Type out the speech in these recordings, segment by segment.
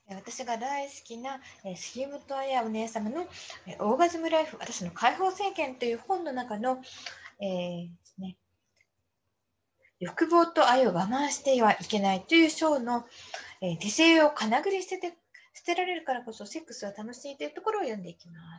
私が大好きな杉本彩お姉様のオーガズムライフ、私の解放政権という本の中の、ね、欲望と愛を我慢してはいけないという章の、理性をかなぐり捨てられるからこそセックスは楽しいというところを読んでいきます。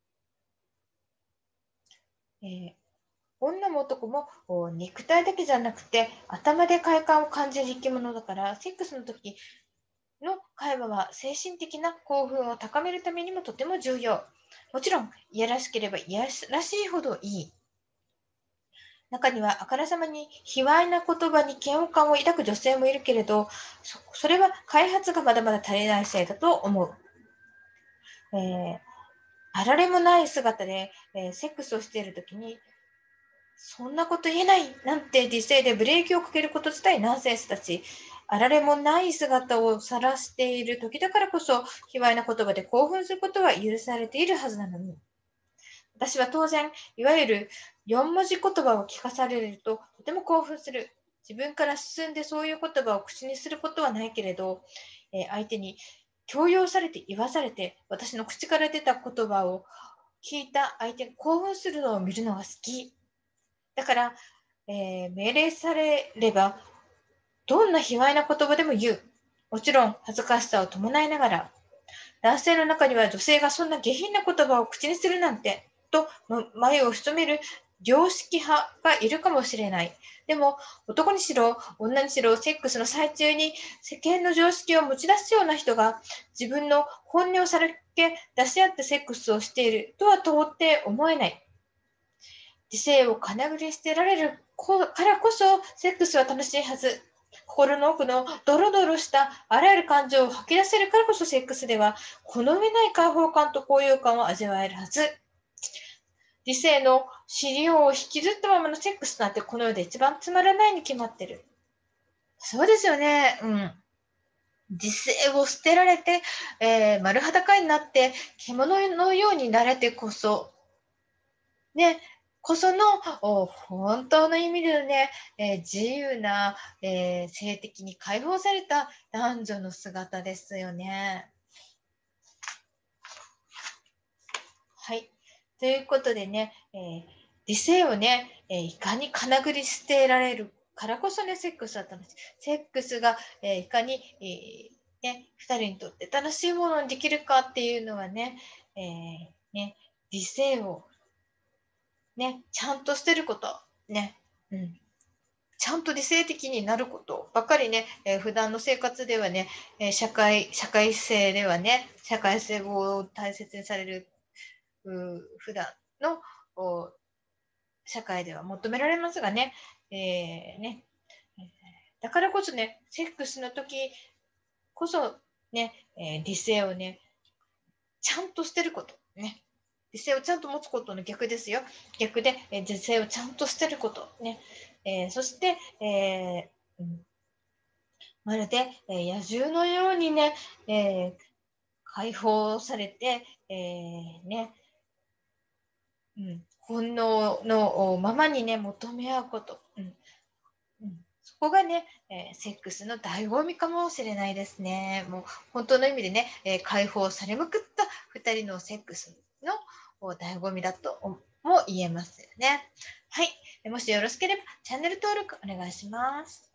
女も男も肉体だけじゃなくて頭で快感を感じる生き物だから、セックスの時の会話は精神的な興奮を高めるためにもとても重要。もちろん、いやらしければいやらしいほどいい。中にはあからさまに卑猥な言葉に嫌悪感を抱く女性もいるけれど、それは開発がまだまだ足りないせいだと思う。あられもない姿で、セックスをしているときに、そんなこと言えないなんて理性でブレーキをかけること自体ナンセンスだし、あられもない姿を晒している時だからこそ、卑猥な言葉で興奮することは許されているはずなのに。私は当然、いわゆる四文字言葉を聞かされるととても興奮する。自分から進んでそういう言葉を口にすることはないけれど、相手に強要されて言わされて、私の口から出た言葉を聞いた相手が興奮するのを見るのが好き。だから、命令されれば、どんな卑猥な言葉でも言う。もちろん、恥ずかしさを伴いながら、男性の中には女性がそんな下品な言葉を口にするなんて、と眉を潜める良識派がいるかもしれない。でも、男にしろ、女にしろ、セックスの最中に世間の常識を持ち出すような人が、自分の本音をさらけ出し合ってセックスをしているとは到底思えない。理性をかなぐり捨てられるからこそ、セックスは楽しいはず。心の奥のドロドロしたあらゆる感情を吐き出せるからこそ、セックスではこの上ない解放感と高揚感を味わえるはず。理性の尻を引きずったままのセックスなんてこの世で一番つまらないに決まってる。そうですよね。うん。理性を捨てられて、丸裸になって獣のようになれてこそ、ね、こその本当の意味でのね、自由な、性的に解放された男女の姿ですよね。はい。ということでね、理性をね、いかにかなぐり捨てられるからこそね、セックスは楽しい。セックスが、いかに、ね、二人にとって楽しいものにできるかっていうのはね、ね、理性をね、ちゃんと捨てること。ね。うん。ちゃんと理性的になることばっかりね、普段の生活ではね、社会性ではね、社会性を大切にされる、普段の社会では求められますがね、ね、だからこそね、セックスの時こそね、理性をね、ちゃんと捨てること。ね。理性をちゃんと持つことの逆ですよ。逆で、理性をちゃんと捨てること。ね。そして、まるで、野獣のようにね、解放されて、ね、うん、本能のままにね、求め合うこと。そこがね、セックスの醍醐味かもしれないですね。もう本当の意味でね、解放されまくった2人のセックスの醍醐味だとも言えますよね。はい。もしよろしければチャンネル登録お願いします。